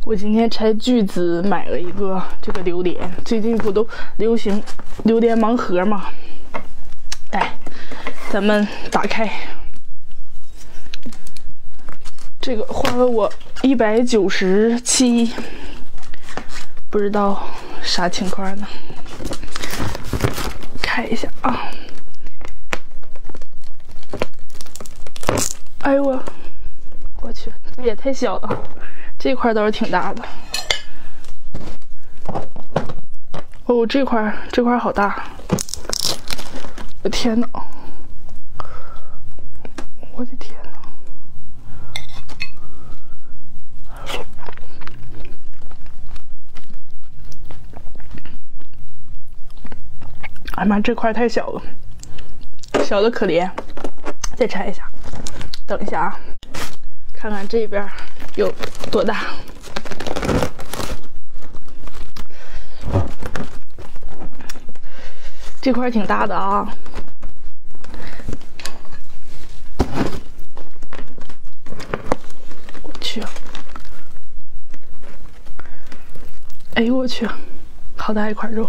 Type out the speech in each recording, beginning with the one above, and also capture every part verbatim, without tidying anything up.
我今天拆巨资买了一个这个榴莲，最近不都流行榴莲盲盒吗？来，咱们打开。这个花了我一百九十七，不知道啥情况呢？看一下啊！哎呦我，我去，这也太小了。 这块倒是挺大的，哦，这块这块好大，我天哪，我的天哪！哎呀妈，这块太小了，小的可怜。再拆一下，等一下啊，看看这边。 有多大？这块挺大的啊！我去！哎呦我去，好大一块肉！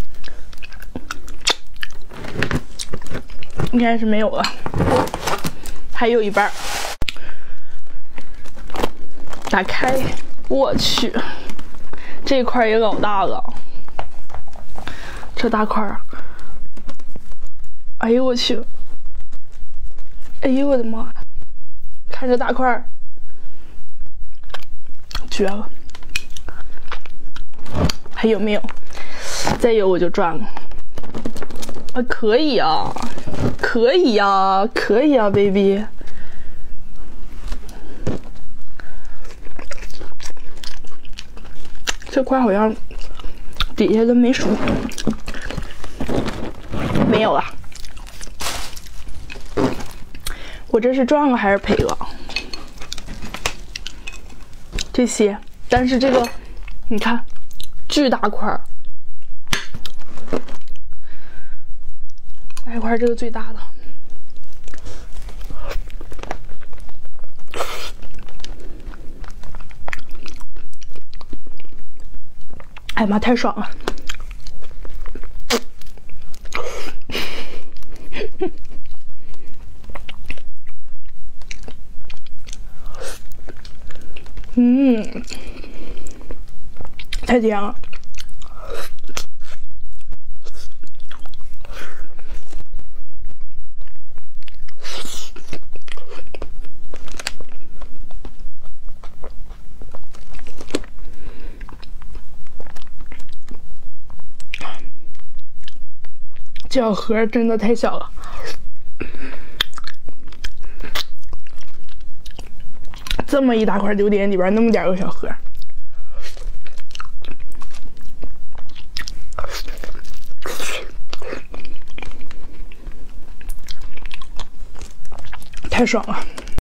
应该是没有了，还有一半。 打开，我去，这块也老大了，这大块儿，哎呦我去，哎呦我的妈，看这大块儿，绝了，还有没有？再有我就赚了，啊可以啊，可以啊，可以啊 ，baby。 这块好像底下都没熟，没有了。我这是赚了还是赔了？这些，但是这个，你看，巨大块儿，那一块这个最大的。 哎呀妈，太爽了！嗯，太甜了。这小盒真的太小了，这么一大块榴莲里边那么点个小盒，太爽了。